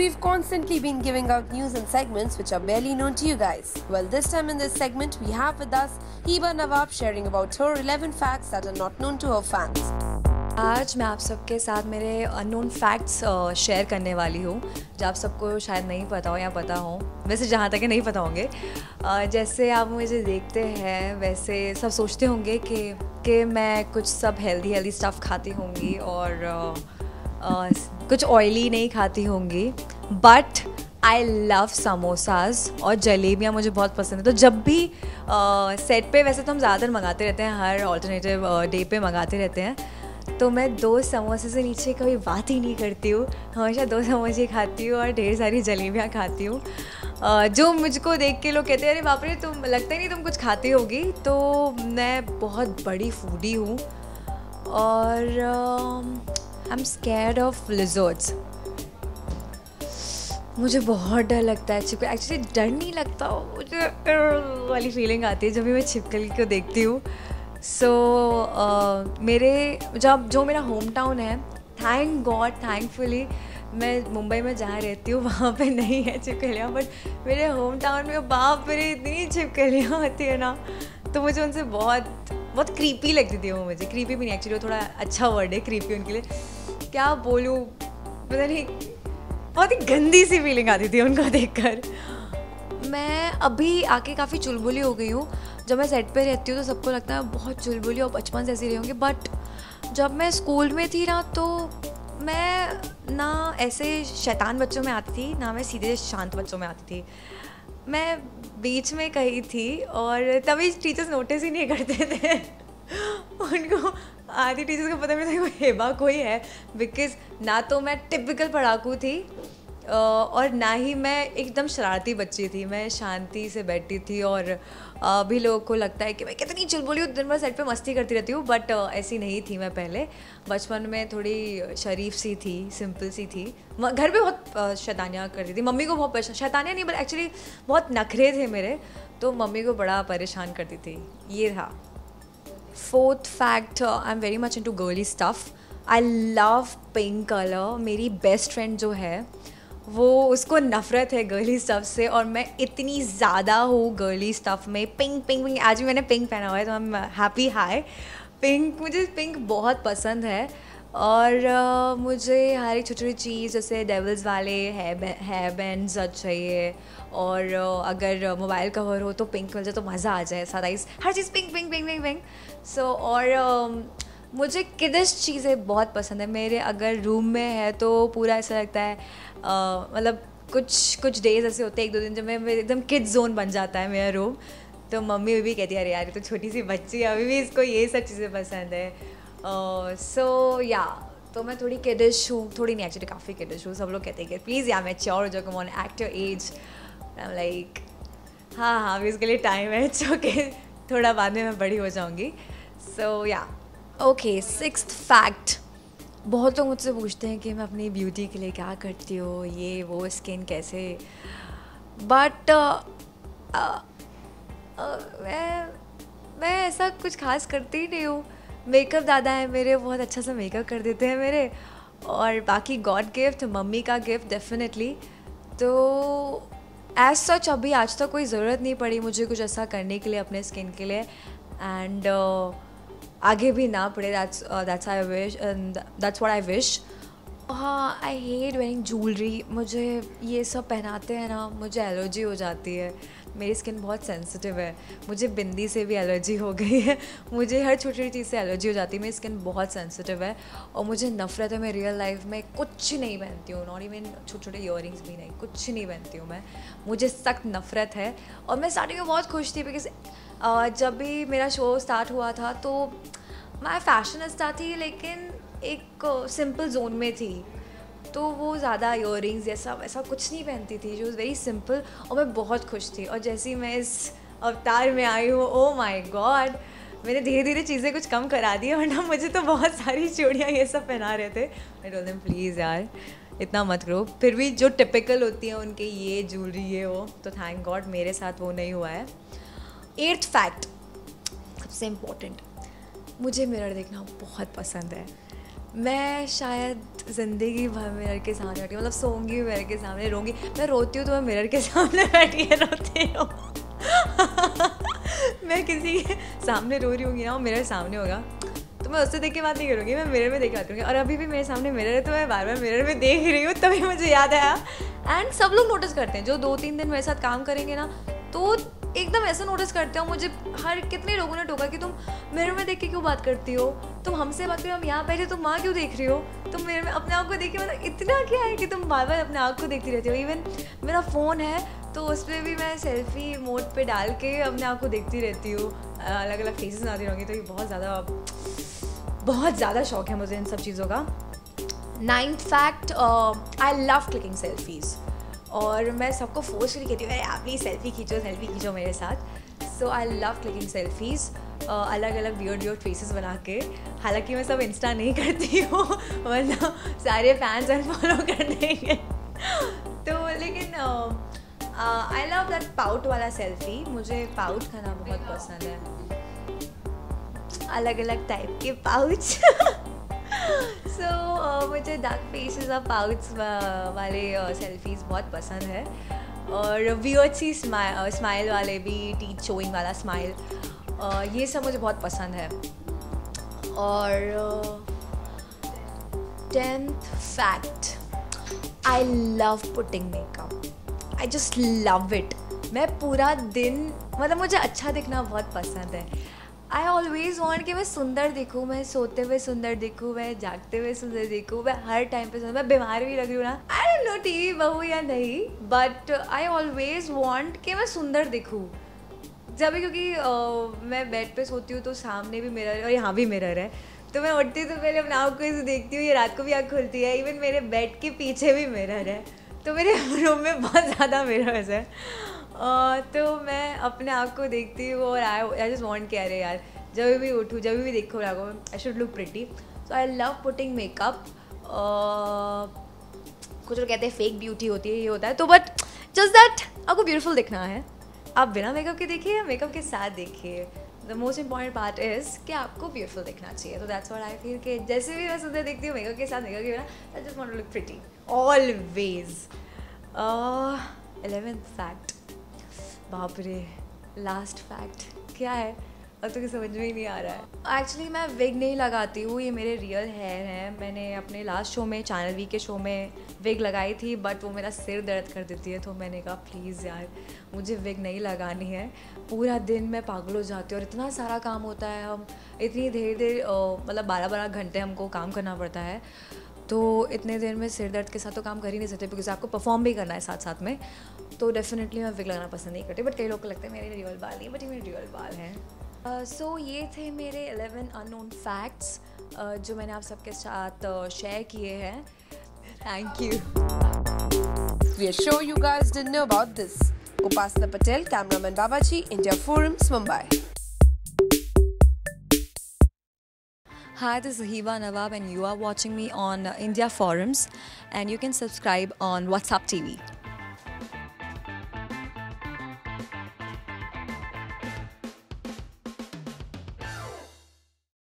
we've constantly been giving out news and segments which are barely known to you guys. Well, this time in this segment, we have with us Hiba Nawab sharing about her 11 facts that are not known to her fans. आज मैं आप सबके साथ मेरे unknown facts share करने वाली हूँ जो आप सबको शायद नहीं पता हो या पता हो, वैसे जहाँ तक नहीं पता होंगे। जैसे आप मुझे देखते हैं वैसे सब सोचते होंगे कि मैं कुछ सब हेल्दी स्टफ़ खाती होंगी और कुछ ऑयली नहीं खाती होंगी, बट आई लव समोसाज और जलेबियाँ मुझे बहुत पसंद है। तो जब भी सेट पे, वैसे तो हम ज़्यादातर मंगाते रहते हैं, हर ऑल्टरनेटिव डे पे मंगाते रहते हैं, तो मैं 2 समोसे से नीचे कभी बात ही नहीं करती हूँ। हमेशा 2 समोसे खाती हूँ और ढेर सारी जलेबियाँ खाती हूँ। जो मुझको देख के लोग कहते हैं अरे बाप रे तुम लगता ही नहीं तुम कुछ खाती होगी, तो मैं बहुत बड़ी फूडी हूँ और I am scared of lizards. मुझे बहुत डर लगता है छिपकली। एक्चुअली डर नहीं लगता, मुझे वाली फीलिंग आती है जब भी मैं छिपकली को देखती हूँ। मेरे जो मेरा होम टाउन है, थैंक गॉड थैंकफुली मैं मुंबई में जहाँ रहती हूँ वहाँ पे नहीं है छिपकलियाँ, बट मेरे होम टाउन में बाप रे इतनी छिपकलियाँ होती है ना, तो मुझे उनसे बहुत क्रीपी लगती थी वो। मुझे क्रीपी भी नहीं, एक्चुअली वो थोड़ा अच्छा वर्ड है क्रीपी उनके लिए, क्या बोलूँ पता नहीं, बहुत ही गंदी सी फीलिंग आती थी उनको देखकर। मैं अभी आके काफ़ी चुलबुली हो गई हूँ। जब मैं सेट पे रहती हूँ तो सबको लगता है बहुत चुलबुली और बचपन से ऐसी रही होंगी, बट जब मैं स्कूल में थी ना तो मैं ना ऐसे शैतान बच्चों में आती थी ना मैं सीधे शांत बच्चों में आती थी। मैं बीच में कहीं थी और तभी टीचर्स नोटिस ही नहीं करते थे। उनको आधी टीचर्स को पता नहीं था हेबा कोई है, बिकॉज ना तो मैं टिपिकल पढ़ाकू थी और ना ही मैं एकदम शरारती बच्ची थी। मैं शांति से बैठती थी और भी लोगों को लगता है कि मैं कितनी चुलबुली हूँ, दिन भर सेट पे मस्ती करती रहती हूँ, बट ऐसी नहीं थी मैं पहले। बचपन में थोड़ी शरीफ सी थी, सिंपल सी थी। घर पे बहुत शैतानियाँ करती थी, मम्मी को बहुत शैतानियाँ नहीं बट एक्चुअली बहुत नखरे थे मेरे, तो मम्मी को बड़ा परेशान करती थी। ये था 4th fact, I am very much into girly stuff. I love pink colour. मेरी बेस्ट फ्रेंड जो है वो, उसको नफ़रत है गर्ली स्टफ़ से और मैं इतनी ज़्यादा हूँ गर्ली स्टफ़ में। पिंक आज भी मैंने पिंक पहना हुआ है तो I am happy. Hi pink, मुझे पिंक बहुत पसंद है और मुझे हर एक छोटी छोटी चीज़ जैसे डेविल्स वाले हेयर बैंड्स चाहिए और अगर मोबाइल कवर हो तो पिंक मिल जाए तो मज़ा आ जाए। सदाइस हर चीज़ पिंक। सो और मुझे किडिश चीज़ें बहुत पसंद है। मेरे अगर रूम में है तो पूरा ऐसा लगता है, मतलब कुछ डेज़ ऐसे होते हैं, 1-2 दिन जब मैं एकदम किड्स जोन बन जाता है मेरा रूम, तो मम्मी भी कहती है अरे यार ये तो छोटी सी बच्ची है, अभी भी इसको ये सब चीज़ें पसंद है। तो मैं थोड़ी किडिश हूँ, थोड़ी नहीं एक्चुअली काफ़ी किडिश हूँ। सब लोग कहते हैं कि प्लीज़ या मैच्योर हो जाओ, come on act your age. I am like हाँ अभी इसके लिए टाइम है, ओके थोड़ा बाद में मैं बड़ी हो जाऊँगी। Okay 6th fact. बहुत लोग मुझसे पूछते हैं कि मैं अपनी ब्यूटी के लिए क्या करती हूँ, ये वो स्किन कैसे, बट मैं ऐसा कुछ खास करती ही नहीं हूँ। मेकअप दादा है मेरे, बहुत अच्छा सा मेकअप कर देते हैं मेरे, और बाकी गॉड गिफ्ट, मम्मी का गिफ्ट डेफिनेटली। तो एज सच अभी आज तक कोई ज़रूरत नहीं पड़ी मुझे कुछ ऐसा करने के लिए अपने स्किन के लिए, एंड आगे भी ना पड़े। That's I wish and that's what I wish. हाँ आई हेट वेयरिंग ज्वेलरी। मुझे ये सब पहनाते हैं ना मुझे एलर्जी हो जाती है। मेरी स्किन बहुत सेंसिटिव है, मुझे बिंदी से भी एलर्जी हो गई है, मुझे हर छोटी छोटी चीज़ से एलर्जी हो जाती है। मेरी स्किन बहुत सेंसिटिव है और मुझे नफरत है। मैं रियल लाइफ में कुछ नहीं पहनती हूँ, नॉट इवन छोटे छोटे ईयरिंग्स भी नहीं, कुछ नहीं पहनती हूँ मैं। मुझे सख्त नफरत है। और मैं स्टार्टिंग में बहुत खुश थी बिकॉज जब भी मेरा शो स्टार्ट हुआ था तो मैं फैशनिस्टा थी लेकिन एक सिंपल जोन में थी, तो वो ज़्यादा ईयरिंग्स ऐसा वैसा कुछ नहीं पहनती थी, जो वेरी सिंपल, और मैं बहुत खुश थी। और जैसे ही मैं इस अवतार में आई हूँ, ओ माय गॉड, मैंने धीरे धीरे चीज़ें कुछ कम करा दी, वरना मुझे तो बहुत सारी चूड़ियाँ ये सब पहना रहे थे। आई टोल्ड देम प्लीज़ यार इतना मत करो। फिर भी जो टिपिकल होती है उनके ये ज्वेलरी ये वो, तो थैंक गॉड मेरे साथ वो नहीं हुआ है। 8th फैक्ट सबसे इम्पोर्टेंट, मुझे मिरर देखना बहुत पसंद है। मैं शायद ज़िंदगी भर मिरर के सामने बैठी हूँ, मतलब सोऊंगी मिरर के सामने, रोऊंगी मैं रोती हूँ तो मैं मिरर के सामने बैठी के रोती हूँ। मैं किसी के सामने रो रही होंगी ना, वो मिरर सामने होगा तो मैं उससे देख के बात नहीं करूँगी, मैं मिरर में देख के बात करूँगी। और अभी भी मेरे सामने मिरर है तो मैं बार बार मिरर में देख रही हूँ, तभी मुझे याद आया। एंड सब लोग नोटिस करते हैं जो 2-3 दिन मेरे साथ काम करेंगे ना, तो एकदम ऐसा नोटिस करते हो। मुझे हर कितने लोगों ने टोका कि तुम मिरर में देख के क्यों बात करती हो, तुम हमसे बात करो, हम यहाँ बैठे तुम वहाँ क्यों देख रही हो, तुम मिरर में अपने आप को देख के, मतलब इतना क्या है कि तुम बार बार अपने आप को देखती रहती हो। इवन मेरा फ़ोन है तो उस पर भी मैं सेल्फी मोड पे डाल के अपने आप को देखती रहती हूँ, अलग अलग फेसेस आती रहूँगी। तो ये बहुत ज़्यादा शौक है मुझे इन सब चीज़ों का। 9th fact, I love clicking selfies. और मैं सबको फोर्सफुली कहती हूँ अरे आप भी सेल्फी खींचो मेरे साथ। So I love clicking selfies, अलग अलग वियर्ड फेसेस बना के। हालांकि मैं सब इंस्टा नहीं करती हूँ वरना सारे फैंस अनफॉलो कर देंगे। तो लेकिन आई लव दैट पाउट वाला सेल्फी। मुझे पाउट खाना बहुत पसंद है, अलग अलग टाइप के पाउच। मुझे डार्क फेसेस और पाउच वाले सेल्फीज़ बहुत पसंद है। और वियर्ड सी स्माइल वाले भी, टीथ शोइंग वाला स्माइल, ये सब मुझे बहुत पसंद है। और 10th fact, I love putting makeup, I just love it. मैं पूरा दिन, मतलब मुझे अच्छा दिखना बहुत पसंद है। आई ऑलवेज़ वॉन्ट कि मैं सुंदर दिखूँ, मैं सोते हुए सुंदर दिखूँ, मैं जागते हुए सुंदर दिखूँ, मैं हर टाइम पे सुंदर। मैं बीमार भी लग रही हूँ ना, आई डोंट नो टीवी बहू या नहीं, बट आई ऑलवेज़ वॉन्ट कि मैं सुंदर दिखूँ जब भी, क्योंकि मैं बेड पे सोती हूँ तो सामने भी मिरर है और यहाँ भी मिरर है। तो मैं उठती हूँ तो पहले अपने आप को इसे देखती हूँ, ये रात को भी आँख खुलती है। इवन मेरे बेड के पीछे भी मिरर है, तो मेरे रूम में बहुत ज़्यादा मिरर्स है। तो मैं अपने आप को देखती हूँ और आई जस्ट वांट कि अरे यार जब भी उठूँ, जब भी देखो लागो, I should look pretty. So I love putting makeup. कुछ लोग कहते हैं फेक ब्यूटी होती है, ये होता है तो, बट जस्ट दैट आपको ब्यूटीफुल दिखना है, आप बिना मेकअप के देखिए या मेकअप के साथ देखिए। The most important part is कि आपको ब्यूटीफुल दिखना चाहिए। तो दैट्स व्हाट आई फील कि जैसे भी मैं सुंदर देखती हूँ मेकअप के साथ, मेकअप के बिना, I just want to look pretty always. 11th fact, बाप रे, लास्ट फैक्ट क्या है अब तो समझ में ही नहीं आ रहा है। एक्चुअली मैं विग नहीं लगाती हूँ, ये मेरे रियल हेयर हैं। मैंने अपने लास्ट शो में, चैनल वी के शो में विग लगाई थी, बट वो मेरा सिर दर्द कर देती है, तो मैंने कहा प्लीज़ यार मुझे विग नहीं लगानी है। पूरा दिन मैं पागल हो जाती हूँ और इतना सारा काम होता है, हम इतनी देर मतलब 12-12 घंटे हमको काम करना पड़ता है। तो इतने देर में सिर दर्द के साथ तो काम कर ही नहीं सकते, बिकॉज आपको परफॉर्म भी करना है साथ साथ में। तो डेफिनेटली मैं विग लगाना पसंद नहीं करती, बट कई लोग को लगता है मेरे रियल बाल नहीं, बट ये मेरे रियल बाल हैं। सो ये थे मेरे 11 अननोन फैक्ट्स जो मैंने आप सबके साथ शेयर किए हैं। Thank you. We are sure you guys didn't know about this. Upasana Patel, cameraman Babaji, India Forums, Mumbai. Hi, this is Hiba Nawab and you are watching me on India Forums, and you can subscribe on WhatsApp TV.